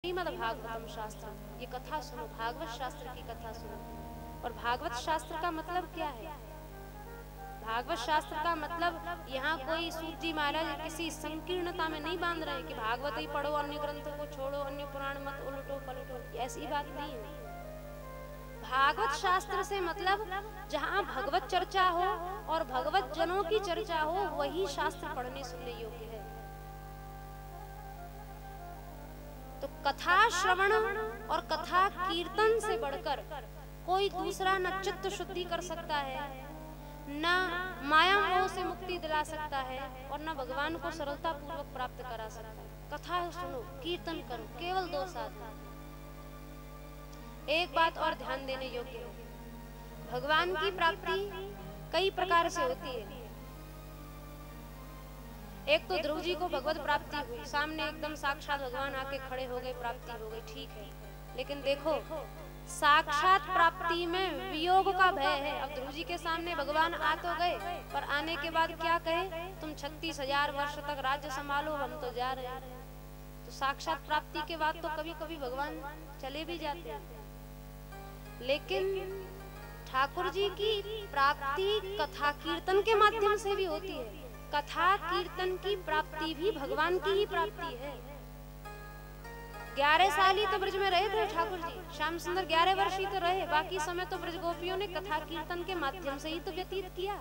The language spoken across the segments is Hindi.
श्रीमद् भागवतम शास्त्र, ये कथा सुनो, भागवत शास्त्र की कथा सुनो। और भागवत शास्त्र का मतलब क्या है? भागवत शास्त्र का मतलब यहाँ कोई सूत जी महाराज किसी संकीर्णता में नहीं बांध रहे हैं कि भागवत ही पढ़ो, अन्य ग्रंथों को छोड़ो, अन्य पुराण मत उलटो पलटो, ऐसी बात नहीं है। भागवत शास्त्र से मतलब जहाँ भगवत चर्चा हो और भगवत जनों की चर्चा हो, वही शास्त्र पढ़ने सुनने योग्य है। तो कथा श्रवण और कथा कीर्तन से बढ़कर कोई दूसरा न चित्त शुद्धि कर सकता है, न माया मोह से मुक्ति दिला सकता है, और न भगवान को सरलता पूर्वक प्राप्त करा सकता है। कथा सुनो, कीर्तन करो, केवल दो साधन। एक बात और ध्यान देने योग्य है, भगवान की प्राप्ति कई प्रकार से होती है। एक तो ध्रुव जी को भगवत प्राप्ति हुई, सामने एकदम साक्षात भगवान आके खड़े हो गए, प्राप्ति हो गई, ठीक है। लेकिन देखो, साक्षात प्राप्ति में वियोग का भय है। अब ध्रुव जी के सामने भगवान आ तो गए, पर आने के बाद क्या कहे, तुम 36,000 वर्ष तक राज्य संभालो, हम तो जा रहे हैं। तो साक्षात प्राप्ति के बाद तो कभी कभी भगवान चले भी जाते हैं। लेकिन ठाकुर जी की प्राप्ति कथा कीर्तन के माध्यम से भी होती है। कथा कीर्तन की प्राप्ति भी भगवान की ही प्राप्ति है। 11 साल ही तो ब्रज में रहे थे ठाकुर जी, श्याम सुंदर 11 वर्ष ही तो रहे, बाकी समय तो ब्रज गोपियों ने कथा कीर्तन के माध्यम से ही तो व्यतीत किया।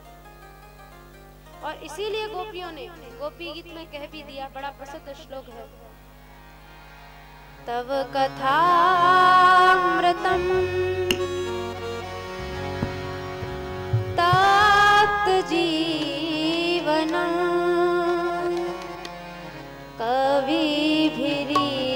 और इसीलिए गोपियों ने गोपी गीत में कह भी दिया, बड़ा प्रसिद्ध श्लोक है, तव कथामृतम तप्त जीवनम कविभिरीडितम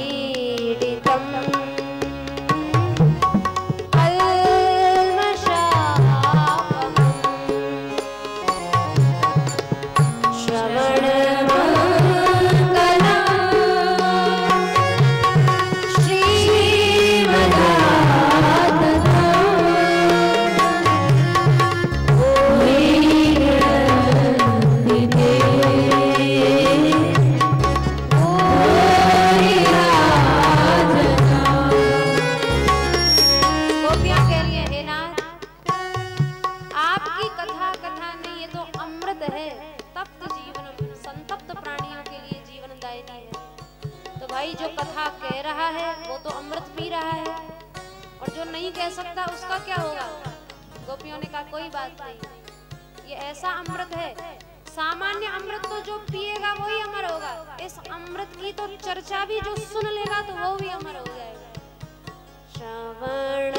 चर्चा भी जो सुन लेगा तो वो भी अमर हो जाएगा। श्रवण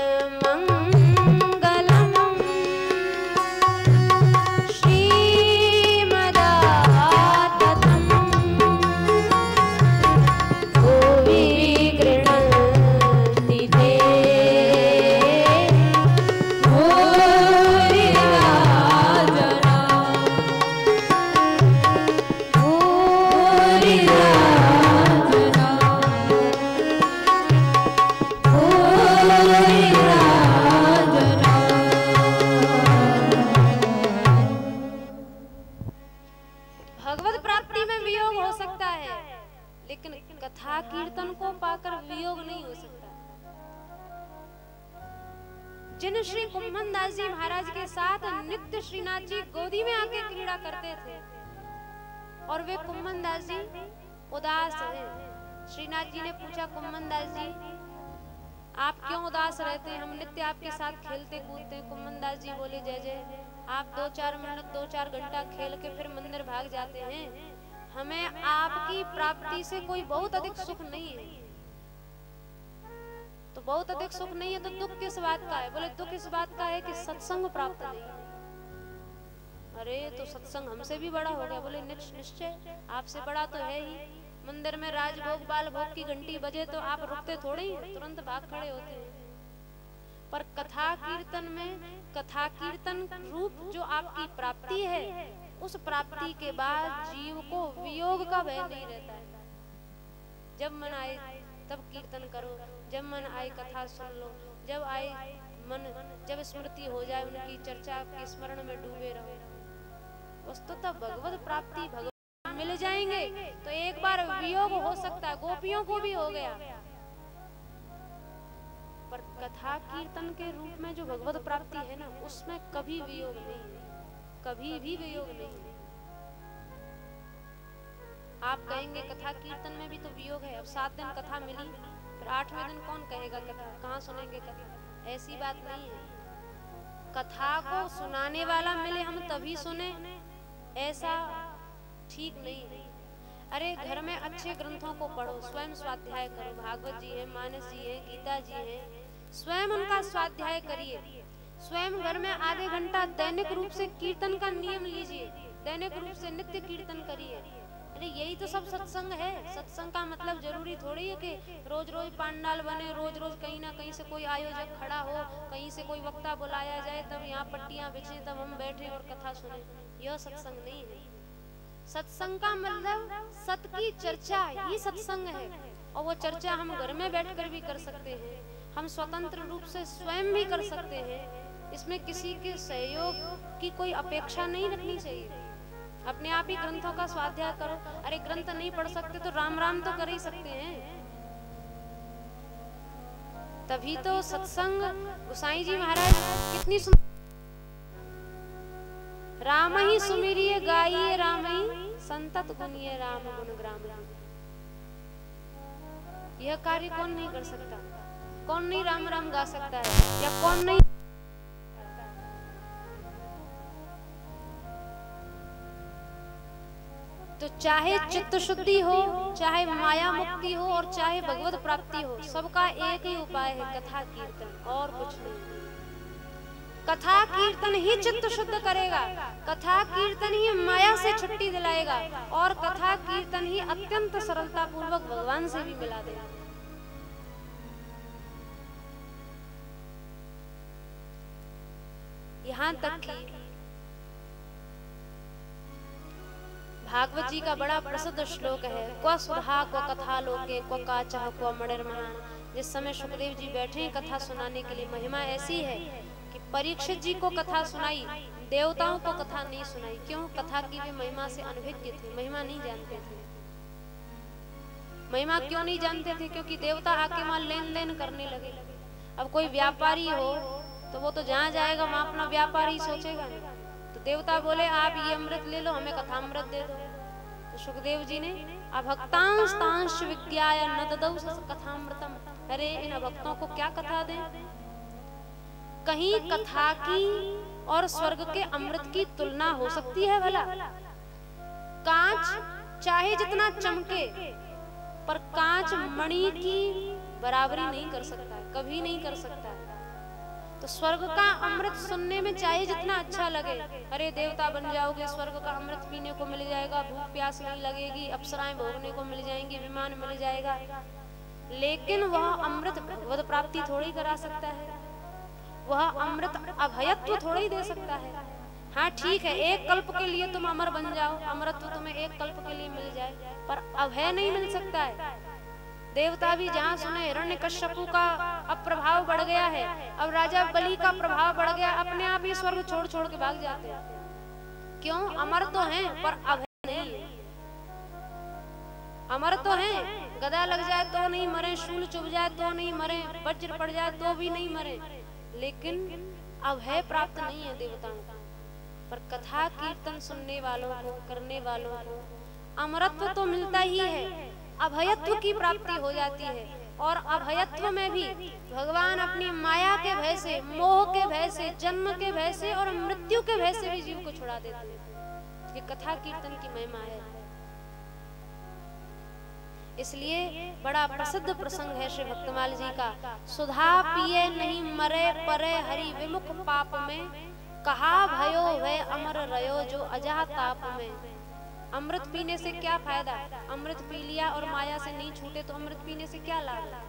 मंगलम श्रीमदाततम भुवि गृह्णन्ति ते कथा कीर्तन को पाकर वियोग नहीं हो सकता। जिन श्री कुम्भन दास जी महाराज के साथ नित्य श्रीनाथ जी गोदी में आके क्रीड़ा करते थे, और वे कुम्भन दास जी उदास हैं। श्रीनाथ जी ने पूछा, कुम्भन दास जी आप क्यों उदास रहते हैं, हम नित्य आपके साथ खेलते कूदते हैं। कुम्भन दास जी बोले, जय जय, आप 2-4 मिनट 2-4 घंटा खेल के फिर मंदिर भाग जाते हैं, हमें आपकी प्राप्ति से कोई बहुत अधिक सुख नहीं है। तो बहुत अधिक सुख नहीं है तो दुख किस बात का है? बोले, दुख इस बात का है कि सत्संग प्राप्त नहीं है। अरे तो सत्संग हमसे भी बड़ा हो गया। बोले, निश्चय आपसे बड़ा तो है ही। मंदिर में राजभोग बाल भोग की घंटी बजे तो आप रुकते थोड़े ही, तुरंत भाग खड़े होते हैं। पर कथा कीर्तन में, कथा कीर्तन रूप जो आपकी प्राप्ति है, उस प्राप्ति के बाद जीव को वियोग का भय नहीं रहता है। जब मन आए तब कीर्तन करो, जब मन आए कथा सुन लो, जब आए मन, जब स्मृति हो जाए उनकी चर्चा के स्मरण में डूबे रहो। वस्तुतः भगवत प्राप्ति भगवान मिल जाएंगे तो एक बार वियोग हो सकता है, गोपियों को भी हो गया, पर कथा कीर्तन के रूप में जो भगवत प्राप्ति है ना, उसमें कभी वियोग नहीं है, कभी भी वियोग नहीं है। आप कहेंगे कथा कीर्तन में भी तो वियोग है, अब 7 दिन कथा मिली, फिर 8वें दिन कौन कहेगा कथा, कहाँ सुनेंगे कथा? ऐसी बात नहीं है। कथा को सुनाने वाला मिले हम तभी सुने, ऐसा ठीक नहीं है। अरे घर में अच्छे ग्रंथों को पढ़ो, स्वयं स्वाध्याय करो, भागवत जी है, मानस जी है, गीता जी है, स्वयं उनका स्वाध्याय करिए। स्वयं घर में आधे घंटा दैनिक रूप से कीर्तन का नियम लीजिए, दैनिक रूप से नित्य कीर्तन करिए। अरे यही तो सब सत्संग है। सत्संग का मतलब जरूरी थोड़ी है कि रोज रोज पांडाल बने, रोज रोज कहीं ना कहीं से कोई आयोजक खड़ा हो, कहीं से कोई वक्ता बुलाया जाए, तब यहाँ पट्टियां बिछे, तब हम बैठे और कथा सुने। यह सत्संग नहीं है। सत्संग का मतलब सत की चर्चा ही सत्संग है, और वो चर्चा हम घर में बैठकर भी कर सकते हैं, हम स्वतंत्र रूप से स्वयं भी कर सकते हैं। इसमें किसी के सहयोग की कोई अपेक्षा नहीं रखनी चाहिए। अपने आप ही ग्रंथों का स्वाध्याय करो। अरे ग्रंथ नहीं पढ़ सकते तो राम राम तो कर ही सकते हैं। तभी तो सत्संग, गोसाई जी महाराज कितनी सुंदर, राम ही सुमिरिये गाइए राम ही संतत गुनिये राम गुण ग्राम। यह कार्य कौन नहीं कर सकता? कौन नहीं राम राम गा सकता है? या कौन नहीं? तो चाहे चित्त शुद्धि हो, चाहे माया मुक्ति हो, और चाहे भगवत प्राप्ति हो, सबका एक ही उपाय है, कथा कीर्तन, और कुछ नहीं। कथा कीर्तन ही चित्त शुद्ध करेगा, कथा कीर्तन ही माया से छुट्टी दिलाएगा, और कथा कीर्तन ही अत्यंत सरलता पूर्वक भगवान से भी मिला देगा। यहाँ तक कि भागवत जी का बड़ा प्रसिद्ध श्लोक है, क्व सुधा क्व कथा लोके क्व काचः क्व मणिर्महान। जिस समय सुखदेव जी बैठे कथा सुनाने के लिए, महिमा ऐसी है कि परीक्षित जी को कथा सुनाई, देवताओं को कथा नहीं सुनाई। क्यों? कथा की वे महिमा से अनभिज्ञ थे, महिमा नहीं जानते थे। महिमा क्यों नहीं जानते थे? क्योंकि देवता आके वहां लेन देन करने लगे। अब कोई व्यापारी हो तो वो तो जहाँ जाएगा वहां अपना व्यापार ही सोचेगा नहीं। तो देवता बोले आप ये अमृत ले लो, हमें कथामृत दे दो। तो सुखदेव जी ने अभक्तांश तांश विज्ञाय न ददौ कथामृतम, अरे इन अभक्तों को क्या कथा दें? कहीं कथा की और स्वर्ग के अमृत की तुलना हो सकती है भला? कांच चाहे जितना चमके, पर कांच मणि की बराबरी नहीं कर सकता है, कभी नहीं कर सकता है। तो स्वर्ग का अमृत सुनने में चाहे जितना अच्छा लगे, अरे देवता बन जाओगे, स्वर्ग का अमृत पीने को मिल जाएगा, भूख प्यास नहीं लगेगी, अप्सराएं भोगने को मिल जाएंगी, विमान मिल जाएगा, लेकिन वह अमृत भगवत प्राप्ति थोड़ी करा सकता है। वह अमृत अभयत्व थोड़ा ही दे सकता है। हाँ ठीक है, एक कल्प के लिए तुम अमर बन जाओ, अमरत्व तुम्हें एक कल्प के लिए मिल जाए, पर अभय नहीं मिल सकता है। देवता भी जहाँ सुने हिरण्यकश्यपु का अब प्रभाव बढ़ गया है, अब राजा बलि का प्रभाव बढ़ गया, अपने आप ही स्वर्ग छोड़ छोड़ के भाग जाते हैं। क्यों? अमर तो हैं पर अभय नहीं है। अमर तो हैं, गदा लग जाए तो नहीं मरे, शूल चुभ जाए तो नहीं मरे, वज्र पड़ जाए तो भी नहीं मरे, लेकिन अभय प्राप्त नहीं है देवताओं को। पर कथा कीर्तन सुनने वालों को, करने वालों को अमरत्व तो मिलता ही है, अभयत्व की प्राप्ति हो जाती है। और अभयत्व में भी भगवान अपनी माया के भय से, मोह के भय से, जन्म के भय से और मृत्यु के भय से भी जीव को छुड़ा देते हैं। ये कथा कीर्तन की महिमा है। इसलिए बड़ा प्रसिद्ध प्रसंग है श्री भक्तमाल जी का, सुधा पिए नहीं मरे परे हरि विमुख पाप में, कहा भयो वे अमर रयो जो अजा ताप में। अमृत पीने से क्या फायदा? अमृत पी लिया और माया से नहीं छूटे तो अमृत पीने से क्या लाभ है?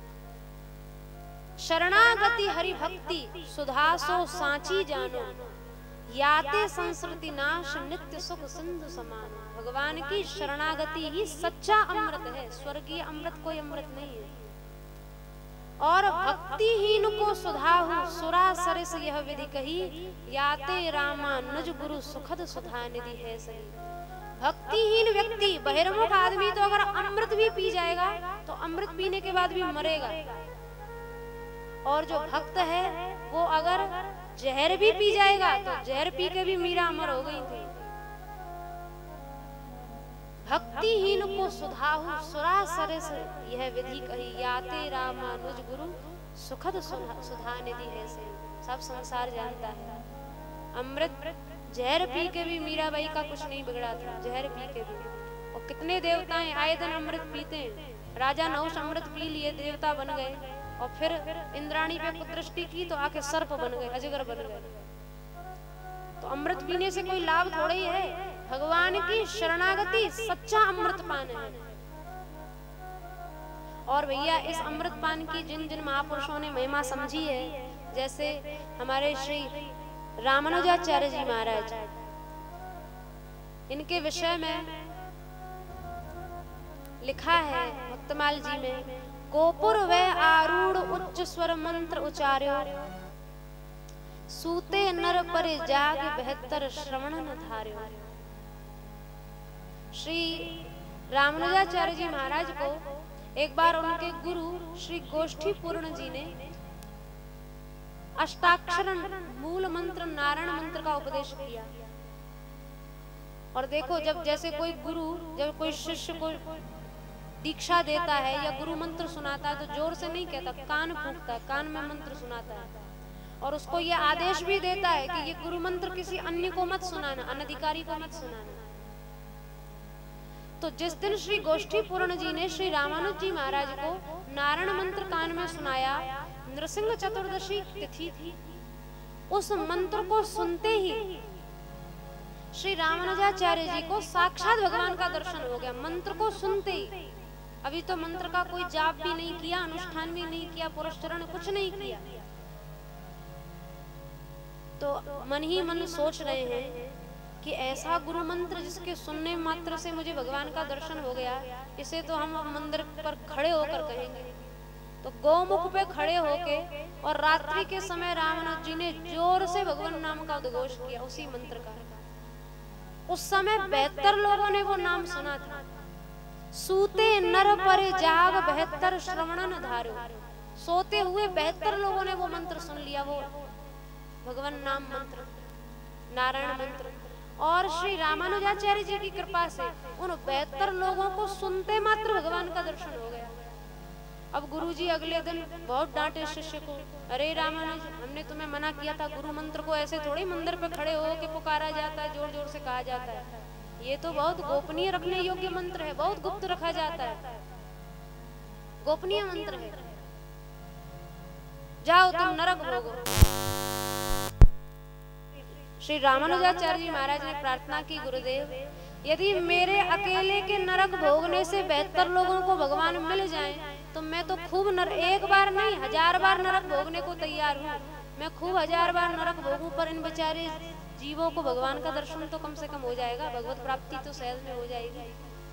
शरणागति हरि भक्ति सुधासो सांची जानो, याते संस्कृति नाश नित्य सुख सिंधु समान। भगवान की शरणागति ही सच्चा अमृत है, स्वर्गीय अमृत कोई अमृत नहीं है। और भक्तिहीन को सुधाहु सुरा सरस यह विधि कही, याते रामा निज गुरु सुखद सुधा निधि है सही। भक्तिहीन व्यक्ति, बहिर्मुख आदमी तो अगर अमृत भी पी जाएगा तो अमृत पीने के बाद भी मरेगा, और जो भक्त है वो अगर जहर भी पी जाएगा तो जहर पी के भी मीरा अमर हो गई थी। भक्तिहीन को सुधाहु सुरा सरस, यह विधि कही याते रामानुज गुरु, सुखद सुधा निधि है से। सब संसार जानता है अमृत जहर पी के भी मीराबाई का कुछ नहीं बिगड़ा था, जहर पी के भी। और कितने देवताएं आए दिन अमृत पीते हैं। राजा नहुष अमृत पी लिए, देवता बन गए, और फिर इंद्राणी पे कुदृष्टि की तो आके सर्प बन गए, अजगर बन गए। तो अमृत पीने से कोई लाभ थोड़ा ही है। भगवान की शरणागति सच्चा अमृत पान है। और भैया इस अमृत पान की जिन जिन महापुरुषों ने महिमा समझी है, जैसे हमारे श्री रामानुजाचार्य जी महाराज, इनके विषय में लिखा है मुक्तमाल जी में, गोपुर व आरूढ़ उच्च स्वर मंत्र उचार्यो, सूते नर परे जाग बेहतर श्रवण न धार्यो। श्री रामानुजाचार्य जी महाराज को एक बार उनके गुरु श्री गोष्ठी पूर्ण जी ने अष्टाक्षर मूल मंत्र नारायण मंत्र का उपदेश किया। और देखो, जब जैसे कोई गुरु जब कोई शिष्य को दीक्षा देता है या गुरु मंत्र सुनाता है तो जोर से नहीं कहता, कान फूंकता है, कान में मंत्र सुनाता है, और उसको यह आदेश भी देता है कि ये गुरु मंत्र किसी अन्य को मत सुनाना, अनधिकारी को मत सुनाना। तो जिस दिन श्री गोष्ठी पूर्ण जी ने श्री रामानुज जी महाराज को नारायण मंत्र कान में सुनाया, नृसिंह चतुर्दशी तिथि थी। उस मंत्र को सुनते ही श्री रामानुजाचार्य जी को साक्षात भगवान का दर्शन हो गया। मंत्र को सुनते ही, अभी तो मंत्र का कोई जाप भी नहीं किया, अनुष्ठान भी नहीं किया, पुरस्चरण कुछ नहीं किया, तो मन ही मन सोच रहे हैं कि ऐसा गुरु मंत्र जिसके सुनने मात्र से मुझे भगवान का दर्शन हो गया, इसे तो हम मंदिर पर खड़े होकर कहेंगे। तो गौमुख पे खड़े होके और रात्रि के समय रामानुज जी ने जोर से भगवान नाम का उद्घोष किया, उसी मंत्र का। उस समय 72 लोगों ने वो नाम सुना था। सूते नर पर जाग बेहतर श्रवणन धार्यो, सोते हुए 72 लोगों ने वो मंत्र सुन लिया, वो भगवान नाम मंत्र, नारायण मंत्र। और श्री रामानुजाचार्य जी की कृपा से उन 72 लोगों को सुनते मात्र भगवान का दर्शन हो गया। अब गुरुजी अगले दिन बहुत डांटे शिष्य को, अरे रामानुज, हमने तुम्हें मना किया था, गुरु मंत्र को ऐसे थोड़ी मंदिर पे खड़े हो के पुकारा जाता है, जोर जोर से कहा जाता है, ये तो बहुत गोपनीय रखने योग्य मंत्र है, बहुत गुप्त रखा जाता है, गोपनीय मंत्र है, जाओ तुम नरक भोगो। श्री रामानुजाचार्य जी महाराज ने प्रार्थना की, गुरुदेव, यदि मेरे अकेले के नरक भोगने से 72 लोगों को भगवान मिल जाएं, तो मैं तो खूब एक बार नहीं 1000 बार नरक भोगने को तैयार हूँ। मैं खूब 1000 बार नरक भोगूं, पर इन बेचारे जीवों को भगवान का दर्शन तो कम से कम हो जाएगा, भगवत प्राप्ति तो सहज में हो जाएगी।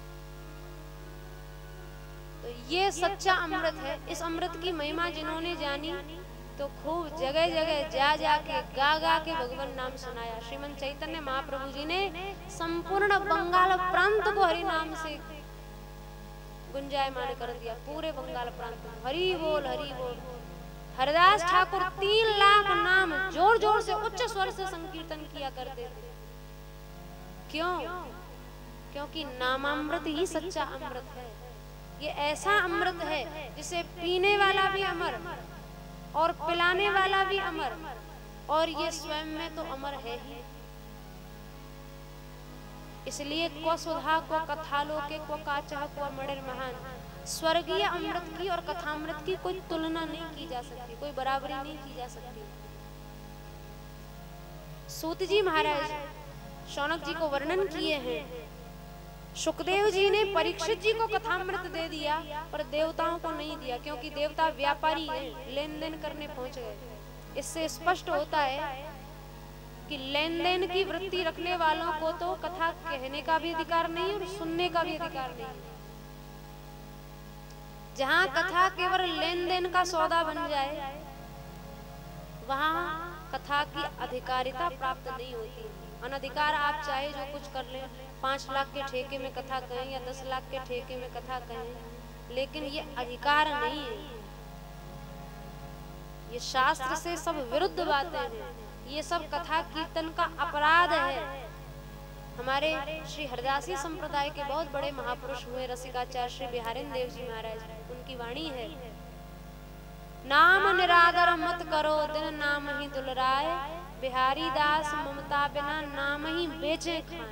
तो ये सच्चा अमृत है। इस अमृत की महिमा जिन्होंने जानी तो खूब जगह जगह जा जाके गा गा के भगवान नाम सुनाया। श्रीमन चैतन्य महाप्रभु जी ने संपूर्ण बंगाल प्रांत को हरि नाम से गुंजायमान कर दिया, पूरे बंगाल प्रांत में हरि बोल हरि बोल। हरिदास ठाकुर 3 लाख नाम जोर जोर से उच्च स्वर से संकीर्तन किया करते थे। क्यों? क्योंकि नामामृत ही सच्चा अमृत है। ये ऐसा अमृत है जिसे पीने वाला भी अमर और पिलाने वाला भी अमर, और ये स्वयं में तो अमर है ही। इसलिए क्व सुधा क्व कथालोके क्व काचः क्व मणिर महान, स्वर्गीय अमृत की और कथामृत की कोई तुलना नहीं की जा सकती, कोई बराबरी नहीं की जा सकती। सूत जी महाराज शौनक जी को वर्णन किए हैं, सुखदेव जी ने परीक्षित जी को कथामृत दे दिया पर देवताओं को नहीं दिया, क्योंकि देवता व्यापारी हैं, लेन देन करने पहुंच गए। इससे स्पष्ट होता है कि लेन देन की वृत्ति रखने वालों को तो कथा कहने का भी अधिकार नहीं और सुनने का भी अधिकार नहीं। जहां कथा केवल लेन देन का सौदा बन जाए, वहां कथा की अधिकारिता प्राप्त नहीं होती। अनधिकार आप चाहे जो कुछ कर लें, 5 लाख के ठेके में कथा कहें या 10 लाख के ठेके में कथा कहें, लेकिन ये अधिकार नहीं है। ये शास्त्र से सब विरुद्ध बातें हैं। ये सब कथा कीर्तन का अपराध है। हमारे श्री हरदासी संप्रदाय के बहुत बड़े महापुरुष हुए रसिकाचार्य श्री बिहारिन देव जी महाराज, उनकी वाणी है, नाम निरादर मत करो दिन नाम ही दुलराय, बिहारी दास ममता बिना नाम ही बेचे खाएं।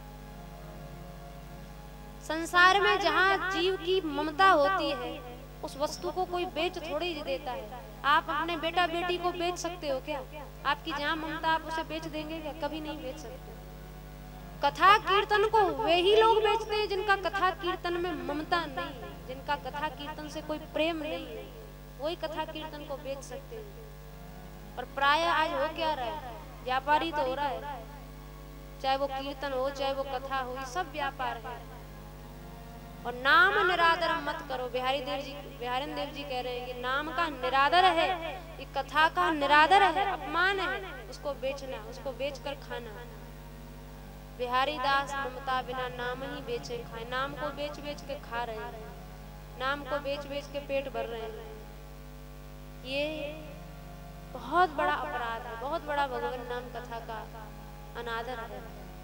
संसार में जहाँ जीव की ममता होती है उस वस्तु को कोई बेच थोड़ी देता है। आप अपने बेटा बेटी को बेच सकते हो क्या? आपकी जहाँ ममता आप उसे बेच देंगे क्या? कभी नहीं बेच सकते। कथा कीर्तन को वे ही लोग बेचते हैं जिनका कथा कीर्तन में ममता नहीं है, जिनका कथा कीर्तन से कोई प्रेम नहीं है, वही कथा कीर्तन को बेच सकते हैं। और प्राय आज हो क्या रहा है? व्यापारी तो हो रहा है, चाहे वो कीर्तन हो चाहे वो कथा हो, ये सब व्यापार है। और नाम निरादर मत करो, बिहारिन देव जी कह रहे हैं ये नाम का निरादर है, ये कथा का निरादर है, अपमान है उसको बेचना, उसको बेचकर खाना। बिहारी दास ममता बिना नाम ही बेचे खाए। नाम को बेच बेच के खा रहे हैं, नाम को बेच बेच के पेट भर रहे हैं। ये बहुत बड़ा अपराध है, बहुत बड़ा भगवान नाम कथा का अनादर है।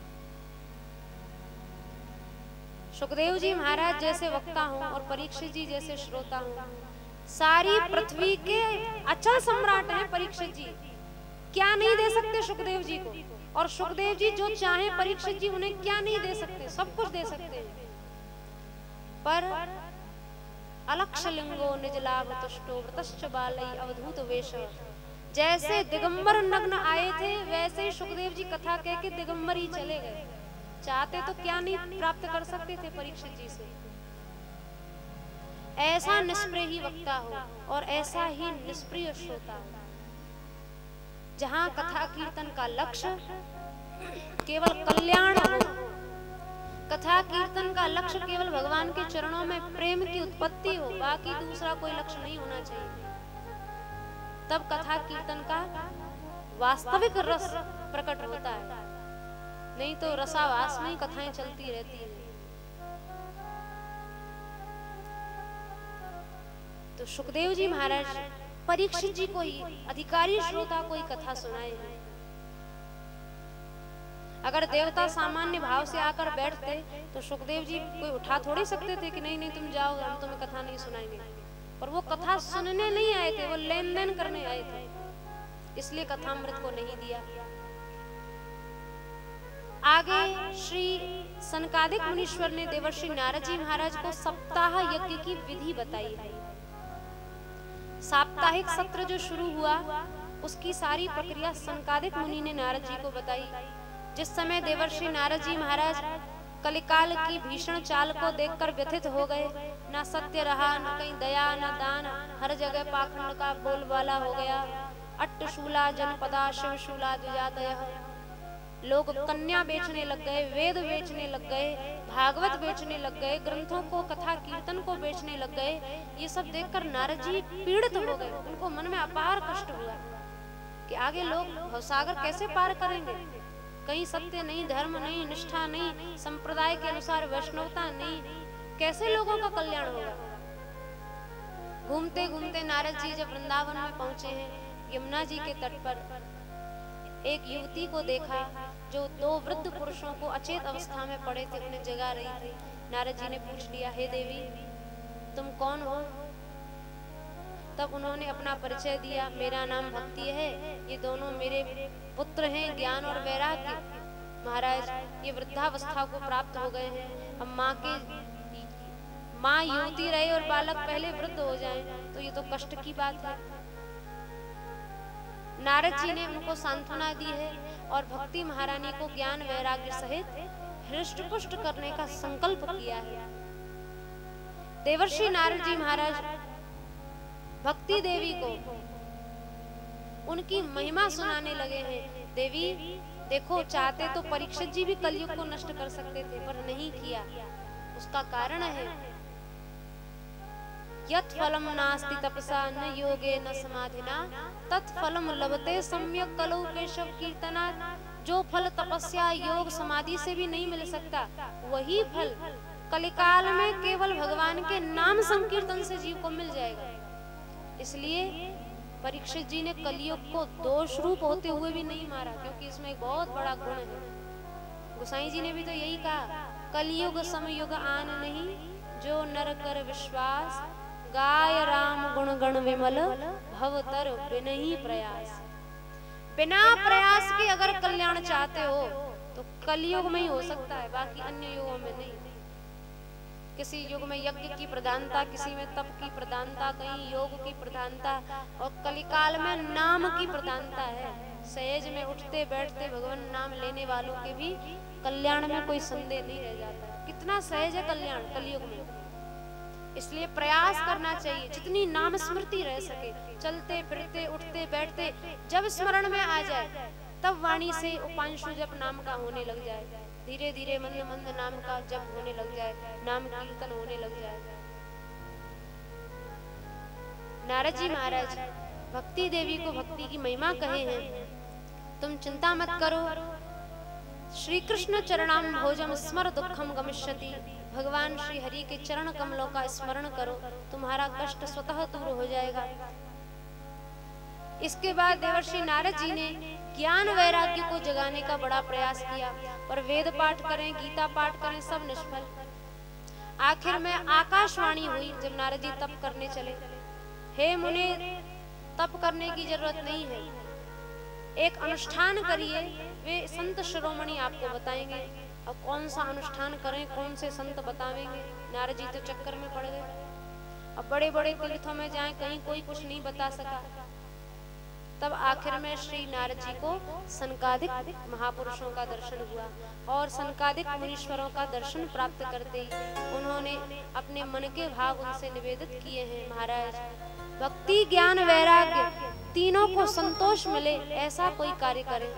सुखदेव जी महाराज जैसे वक्ता हूँ और परीक्षित जी जैसे श्रोता हूँ, सारी पृथ्वी के अचल सम्राट हैं परीक्षित जी। क्या नहीं दे सकते सुखदेव जी को? और सुखदेव जी जो चाहे परीक्षित जी उन्हें क्या नहीं दे सकते? सब कुछ दे सकते हैं। पर अलक्ष लिंगो निज लाभ तुष्टो व्रतश्च बालई अवधूत वेश, जैसे दिगंबर नग्न आए थे वैसे ही सुखदेव जी कथा कह के दिगंबर ही चले गए। चाहते तो क्या नहीं प्राप्त कर सकते थे परीक्षित जी से? ऐसा निष्प्रिय ही वक्ता हो और ऐसा ही निष्प्रिय श्रोता हो, जहाँ कथा कीर्तन का लक्ष्य केवल कल्याण हो, कथा कीर्तन का लक्ष्य केवल भगवान के चरणों में प्रेम की उत्पत्ति हो, बाकी दूसरा कोई लक्ष्य नहीं होना चाहिए। तब कथा कीर्तन का वास्तविक रस प्रकट होता है, नहीं तो रसावास में कथाएं चलती रहती हैं। तो सुखदेव जी महाराज परीक्षित जी को ही, अधिकारी श्रोता को ही कथा सुनाए हैं। अगर देवता सामान्य भाव से आकर बैठते तो सुखदेव जी कोई उठा थोड़ी सकते थे कि नहीं नहीं तुम जाओ, हम तुम्हें कथा नहीं सुनाएंगे। पर वो कथा सुनने नहीं आए थे, वो लेन देन करने आए थे, इसलिए कथामृत को नहीं दिया। आगे श्री सनकादिक मुनीश्वर ने देवर्षि नारद जी महाराज को सप्ताह यज्ञ की विधि बताई है। साप्ताहिक सत्र जो शुरू हुआ उसकी सारी प्रक्रिया सनकादिक मुनि ने नारद जी को बताई। जिस समय देवर्षि नारद जी महाराज कलिकाल की भीषण चाल को देखकर व्यथित हो गए, न सत्य रहा, न कहीं दया न दान, हर जगह पाखंड का बोलबाला हो गया। अट्टशूला जनपदा शिवशूला द्विजातयः, लोग कन्या बेचने लग गए, वेद बेचने लग गए, भागवत बेचने लग गए, ग्रंथों को कथा कीर्तन को बेचने लग गए। ये सब देखकर नारद जी पीड़ित हो गए। उनको मन में अपार कष्ट हुआ कि आगे लोग भवसागर कैसे पार करेंगे? कहीं सत्य नहीं, धर्म नहीं, निष्ठा नहीं, संप्रदाय के अनुसार वैष्णवता नहीं, कैसे लोगों का कल्याण होगा? घूमते घूमते नारद जी जब वृंदावन में पहुंचे हैं, यमुना जी के तट पर एक युवती को देखा जो 2 वृद्ध पुरुषों को अचेत अवस्था में पड़े थे उन्हें जगा रही थी। नारद जी ने पूछ लिया, हे देवी तुम कौन हो? तब उन्होंने अपना परिचय दिया, मेरा नाम भक्ति है, ये दोनों मेरे पुत्र हैं ज्ञान और वैराग्य। महाराज ये वृद्धावस्था को प्राप्त हो गए हैं, अब माँ युवती रहे और बालक पहले वृद्ध हो जाएं तो ये तो कष्ट की बात है। नारद जी ने उनको सांत्वना दी है और भक्ति महारानी को ज्ञान वैराग्य सहित हृष्ट पुष्ट करने का संकल्प किया है। देवर्षि नारद जी महाराज भक्ति देवी को उनकी महिमा सुनाने लगे हैं। देवी देखो, चाहते तो परीक्षित जी भी कलयुग को नष्ट कर सकते थे पर नहीं किया। उसका कारण है यत् फलम नास्ति तपसा न योगे न समाधिना तत् फलम लभते सम्यक कलौ केशव कीर्तना। जो फल तपस्या योग समाधि से भी नहीं मिल सकता, वही फल कलिकाल में केवल भगवान के नाम संकीर्तन से जीव को मिल जाएगा। इसलिए परीक्षित जी ने कलियुग को दोष रूप होते हुए भी नहीं मारा, क्योंकि इसमें एक बहुत बड़ा गुण है। गोसाई जी ने भी तो यही कहा, कलियुग समयुग आन नहीं, जो नर कर विश्वास, गाय राम गुण गण विमल, भवतर बिनहि प्रयास। बिना प्रयास के अगर कल्याण चाहते हो तो कलियुग में ही हो सकता है, बाकी अन्य युगों में नहीं। किसी युग में यज्ञ की प्रधानता, किसी में तप की प्रधानता, कहीं योग की प्रधानता, और कलिकाल में नाम की प्रधानता है। सहज में उठते बैठते भगवान नाम लेने वालों के भी कल्याण में कोई संदेह नहीं रह जाता। कितना सहज है कल्याण कलियुग में। इसलिए प्रयास करना चाहिए, जितनी नाम स्मृति रह सके, चलते फिरते उठते बैठते जब स्मरण में आ जाए तब वाणी से उपांशु जप नाम का होने लग जाए, धीरे धीरे मंद मंद नाम का जप होने लग जाए, नाम कीर्तन होने लग जाए। नारद जी महाराज भक्ति देवी को भक्ति की महिमा कहे हैं, तुम चिंता मत करो, श्री कृष्ण चरणाम भोजम स्मर दुखम गमिष्यति। भगवान श्री हरि के चरण कमलों का स्मरण करो, तुम्हारा कष्ट स्वतः दूर हो जाएगा। इसके बाद देवर्षि नारद जी ने ज्ञान वैराग्य को जगाने का बड़ा प्रयास किया, पर वेद पाठ करें, गीता पाठ करें, सब निष्फल। आखिर में आकाशवाणी हुई जब नारद जी तप करने चले, हे मुने, तप करने की जरूरत नहीं है, एक अनुष्ठान करिए, वे संत शिरोमणि आपको बताएंगे। अब कौन सा अनुष्ठान करें, कौन से संत बतावेंगे। नारद जी तो चक्कर में पड़ गए। अब बड़े बड़े तीर्थों में जाएं, कहीं कोई कुछ नहीं बता सका। तब आखिर में श्री नारद जी को सनकादिक महापुरुषों का दर्शन हुआ, और सनकादिक मुनीश्वरों का दर्शन प्राप्त करते ही उन्होंने अपने मन के भाव उनसे निवेदित किए हैं, महाराज भक्ति ज्ञान वैराग्य तीनों को संतोष मिले ऐसा कोई कार्य करें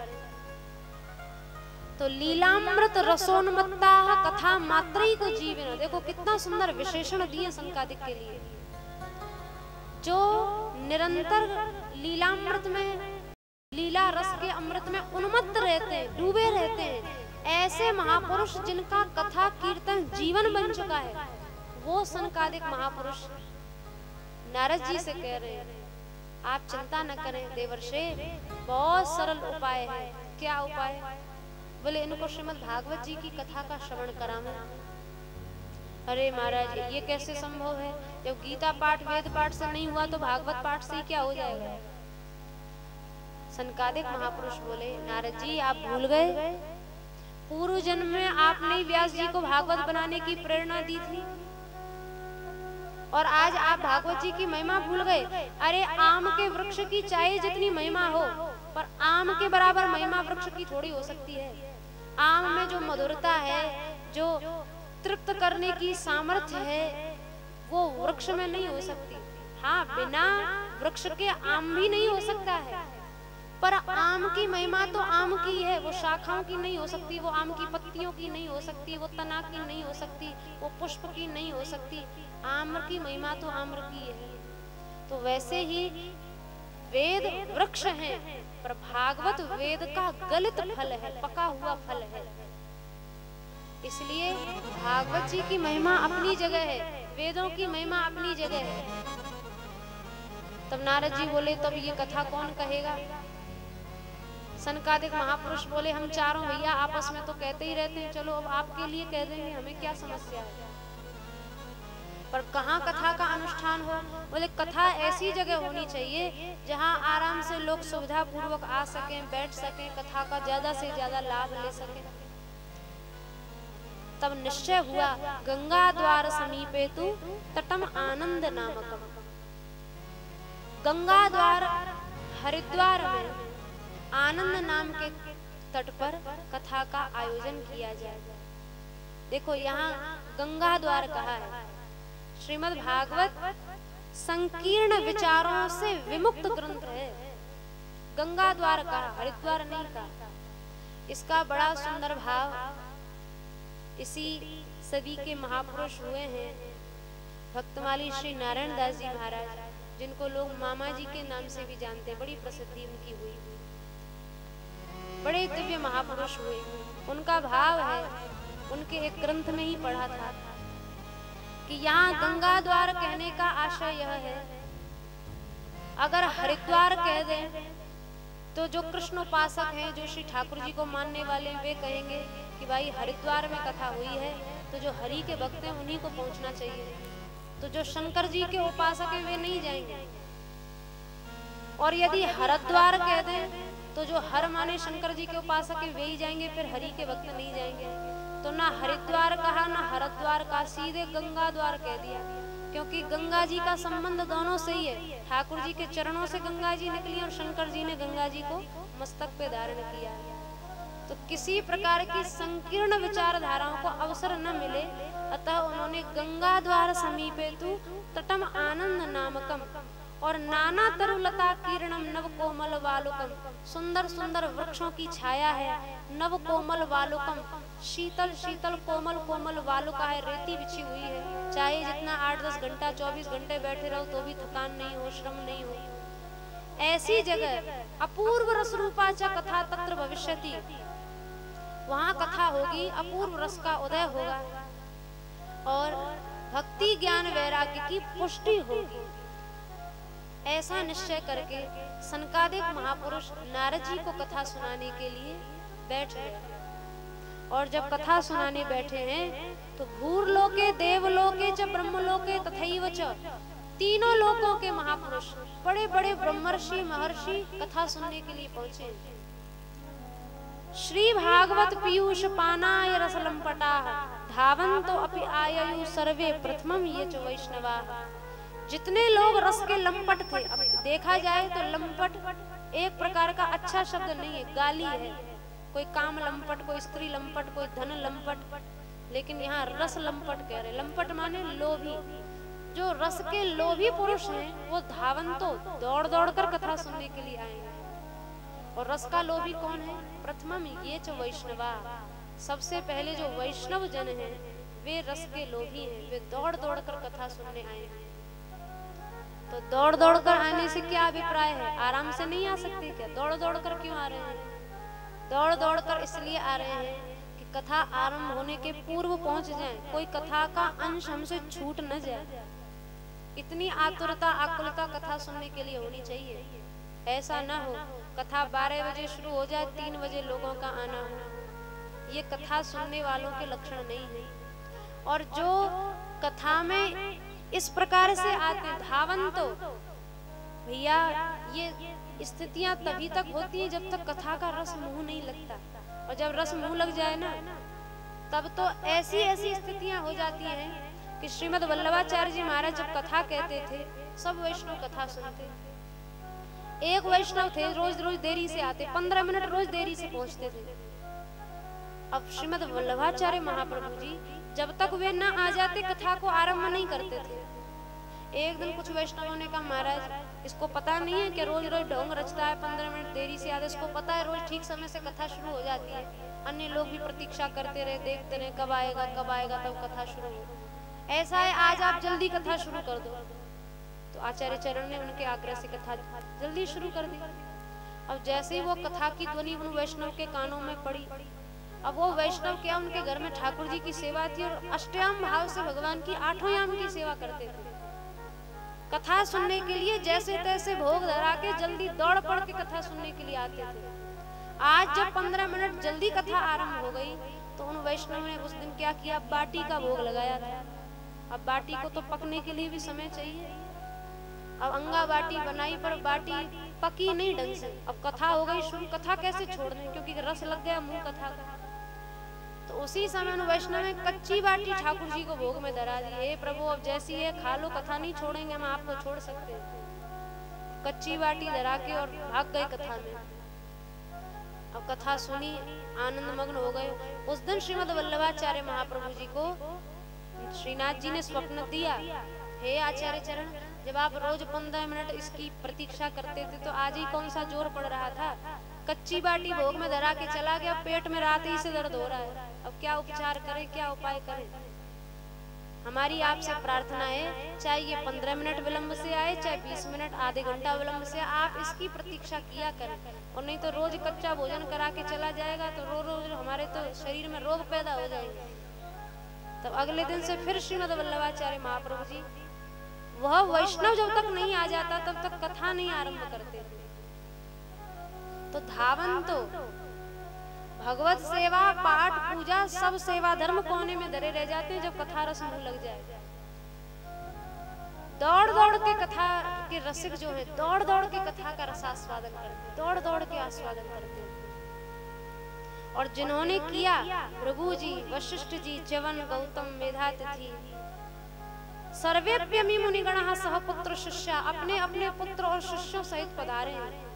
तो लीलामृत रसोन्मत्ता कथा मात्री को जीवन। देखो कितना सुंदर विशेषण दिए सनकादिक के लिए, जो निरंतर लीलामृत में, लीला रस के अमृत में उन्मत्त रहते हैं, डूबे रहते हैं, ऐसे महापुरुष जिनका कथा कीर्तन जीवन बन चुका है, वो सनकादिक महापुरुष नारद जी से कह रहे हैं, आप चिंता न करें देवर्षि, बहुत सरल उपाय है। क्या उपाय? बोले इनको श्रीमद् भागवत जी की कथा का श्रवण कराना। अरे महाराज ये कैसे संभव है? जब गीता पाठ वेद पाठ से नहीं हुआ तो भागवत पाठ से क्या हो जाएगा? सनकादिक महापुरुष बोले, नारद जी आप भूल गए, पूर्व जन्म में आपने व्यास जी को भागवत बनाने की प्रेरणा दी थी, और आज आप भागवत जी की महिमा भूल गए। अरे आम के वृक्ष की चाहे जितनी महिमा हो, पर आम के बराबर महिमा वृक्ष की थोड़ी हो सकती है। आम में जो मधुरता है, जो तृप्त करने की सामर्थ्य है, वो वृक्ष में नहीं हो सकती। हाँ, बिना वृक्ष के आम भी नहीं हो सकता है, पर आम की महिमा तो आम की है, वो शाखाओं की नहीं हो सकती, वो आम की पत्तियों की नहीं हो सकती, वो तना की नहीं हो सकती, वो पुष्प की नहीं हो सकती। आम्र की महिमा तो आम्र की है। तो वैसे ही वेद वृक्ष हैं, पर भागवत वेद का गलित फल है, पका हुआ फल है। इसलिए भागवत जी की महिमा अपनी जगह है, वेदों की महिमा अपनी जगह है। तब नारद जी बोले, तब ये कथा कौन कहेगा? सनकादिक महापुरुष बोले, हम चारों भैया आपस में तो कहते ही रहते हैं, चलो अब आपके लिए कह देंगे, हमें क्या समस्या है। पर कहाँ कथा का अनुष्ठान हो? बोले कथा ऐसी जगह होनी चाहिए जहाँ आराम से लोग सुविधा पूर्वक आ सकें, बैठ सकें, कथा का ज्यादा से ज्यादा लाभ ले सकें। तब निश्चय हुआ, गंगा द्वार समीपे तु तटम आनंद नामकम। गंगा द्वार हरिद्वार में आनंद नाम के तट पर कथा का आयोजन किया जाए। देखो यहाँ गंगा द्वार कहा है। श्रीमद् भागवत संकीर्ण विचारों से विमुक्त ग्रंथ है, गंगा द्वार कहा, हरिद्वार नहीं कहा। इसका बड़ा सुंदर भाव इसी सदी के महापुरुष हुए हैं भक्तमाली श्री नारायण दास जी महाराज, जिनको लोग मामा जी के नाम से भी जानते हैं, बड़ी प्रसिद्धि उनकी हुई। बड़े दिव्य महापुरुष हुए। उनका भाव है, उनके एक ग्रंथ में ही पढ़ा था कि यहाँ गंगा द्वार कहने का आशय यह है, अगर हरिद्वार कह दें तो जो कृष्ण उपासक हैं, जो श्री ठाकुर जी को मानने वाले, वे कहेंगे कि भाई हरिद्वार में कथा हुई है तो जो हरि के भक्त हैं उन्हीं को पहुंचना चाहिए। तो जो शंकर जी के उपासक हैं वे नहीं जाएंगे। और यदि हरिद्वार कह दें तो जो हर माने शंकर जी के उपासक हैं वे ही जाएंगे, फिर हरि के भक्त नहीं जाएंगे। तो ना हरिद्वार कहा ना हरिद्वार का, सीधे गंगा द्वार कह दिया, क्योंकि गंगा जी का संबंध दोनों से ही है। ठाकुर जी के चरणों से गंगा जी निकली और शंकर जी ने गंगा जी को मस्तक पे धारण किया। तो किसी प्रकार की संकीर्ण विचारधाराओं को अवसर न मिले, अतः उन्होंने गंगा द्वार समीपे तु तटम आनंद नामकम और नाना तरुलता किरणम नव कोमल वालुकम, सुंदर सुंदर वृक्षों की छाया है, नव कोमल वालुकम, शीतल शीतल कोमल कोमल वालुका है, रेती बिछी हुई है, चाहे जितना 8-10 घंटा 24 घंटे बैठे रहो तो भी थकान नहीं हो, श्रम नहीं हो। ऐसी जगह अपूर्व रस रूपा च कथा तत्र भविष्यति, वहां कथा होगी, अपूर्व रस का उदय होगा और भक्ति ज्ञान वैराग्य की पुष्टि होगी। ऐसा निश्चय करके सनकादिक महापुरुष नारद जी को कथा सुनाने के लिए बैठ गए। और जब कथा सुनाने बैठे हैं तो भूरलोके देवलोके च ब्रह्मलोके तथैव च, तीनों लोकों के महापुरुष, बड़े बड़े ब्रह्मर्षि महर्षि कथा सुनने के लिए पहुंचे। श्री भागवत पीयूष पानाय रसलंपटाः धावन्तो अपि आययु सर्वे प्रथमम ये च वैष्णवाः। जितने लोग रस के लंपट थे, अब देखा जाए तो लंपट एक प्रकार का अच्छा शब्द नहीं है, गाली है। कोई काम लंपट, कोई स्त्री लंपट, कोई धन लंपट, लेकिन यहाँ रस लंपट कह रहे। लंपट माने लोभी। जो रस के लोभी पुरुष हैं वो धावंतो दौड़ दौड़ कर कथा सुनने के लिए आए हैं। और रस का लोभी कौन है? प्रथमम ये च वैष्णवा, सबसे पहले जो वैष्णव जन हैं वे रस के लोभी हैं, वे दौड़ दौड़ कर कथा सुनने आए हैं। तो दौड़ दौड़ कर आने से क्या अभिप्राय है? आराम से नहीं आ सकते क्या? दौड़ दौड़ कर क्यों आ रहे हैं? दौड़ दौड़ कर इसलिए आ रहे हैं कि कथा आरंभ होने के पूर्व पहुंच जाएं, कोई कथा का अंश हमसे छूट न जाए। इतनी आतुरता आकुलता कथा सुनने के लिए होनी चाहिए। ऐसा न हो कथा 12 बजे शुरू हो जाए, 3 बजे लोगों का आना हो, ये कथा सुनने वालों के लक्षण नहीं है। और जो कथा में इस प्रकार से आते हैं धावन, तो भैया ये स्थितियां तभी तक होती हैं जब तक कथा का रस मुंह नहीं लगता। और जब रस मुंह लग जाए ना, तब तो ऐसी ऐसी स्थितियां हो जाती हैं कि श्रीमद् वल्लभाचार्य जी महाराज जब कथा कहते थे, सब वैष्णव कथा सुनते। एक वैष्णव थे, रोज रोज देरी से आते, 15 मिनट रोज देरी से पहुंचते थे। अब श्रीमद् वल्लभाचार्य महाप्रभु जी जब तक वे ना आ जाते कथा को आरंभ नहीं करते थे। एक दिन कुछ वैष्णवों ने कहा, महाराज इसको पता नहीं है कि रोज रोज ढोंग रचता है, 15 मिनट देरी से आता, इसको पता है रोज ठीक समय से कथा शुरू हो जाती है। अन्य लोग भी प्रतीक्षा करते रहे, देखते रहे कब आएगा तब कथा शुरू हो। ऐसा है आज आप जल्दी कथा शुरू कर दो। तो आचार्य चरण ने उनके आग्रह से कथा जल्दी शुरू कर दी। अब जैसे ही वो कथा की ध्वनि उन वैष्णव के कानों में पड़ी, अब वो वैष्णव क्या, उनके घर में ठाकुर जी की सेवा थी और अष्टयाम भाव से भगवान की 8 याम की सेवा करते थे। कथा सुनने के लिए जैसे तैसे भोग धरा के जल्दी दौड़ पड़ के कथा सुनने के लिए आते थे। आज जब 15 मिनट जल्दी कथा आरंभ हो गई तो उन वैष्णव ने उस दिन क्या किया, बाटी का भोग लगाया था। अब बाटी को तो पकने के लिए भी समय चाहिए। अब अंगा बाटी बनाई पर बाटी पकी नहीं ढंग से। अब कथा हो गई शुरू, कथा कैसे छोड़ दें क्योंकि रस लग गया मुंह कथा का। तो उसी समय वैष्णव ने कच्ची बाटी ठाकुर जी को भोग में धरा दी। हे प्रभु अब जैसी है खा लो, कथा नहीं छोड़ेंगे, हम आपको छोड़ सकते हैं। कच्ची बाटी धरा के और भाग गए कथा में। अब कथा सुनी, आनंद मग्न हो गए। उस दिन श्रीमद् वल्लभाचार्य महाप्रभु जी को श्रीनाथ जी ने स्वप्न दिया, हे आचार्य चरण जब आप रोज 15 मिनट इसकी प्रतीक्षा करते थे तो आज ही कौन सा जोर पड़ रहा था? कच्ची बाटी भोग में धरा के चला गया, पेट में रात ही से दर्द हो रहा है। अब क्या उपचार करें, क्या उपाय करें? हमारी आपसे प्रार्थना है, चाहे ये 15 मिनट विलंब से आए, चाहे 20 मिनट, आधे घंटा विलंब से, आप इसकी प्रतीक्षा किया करें। और नहीं तो रोज कच्चा भोजन करा के चला जाएगा तो रोज हमारे तो शरीर में रोग पैदा हो जाएंगे। तब अगले दिन से फिर श्रीमद् वल्लभाचार्य महाप्रभु जी वह वैष्णव जब तक नहीं आ जाता तब तक कथा नहीं आरंभ करते थे। तो धावन तो भगवत सेवा, पाठ, पूजा, सब सेवा धर्म कोने में धरे रह जाते हैं जब कथा रस मुंह लग जाए। दौड़ दौड़ के कथा के रसिक जो है दौड़ दौड़ के कथा का रसास्वादन करते हैं, दौड़ दौड़ के आस्वादन करते हैं। और जिन्होंने किया, भृगु जी, वशिष्ठ जी, च्यवन, गौतम, मेधातिथि, सर्वेप्यमी मुनिगणः सह पुत्र शिष्या, अपने अपने पुत्र और शिष्यों सहित पधारे हैं।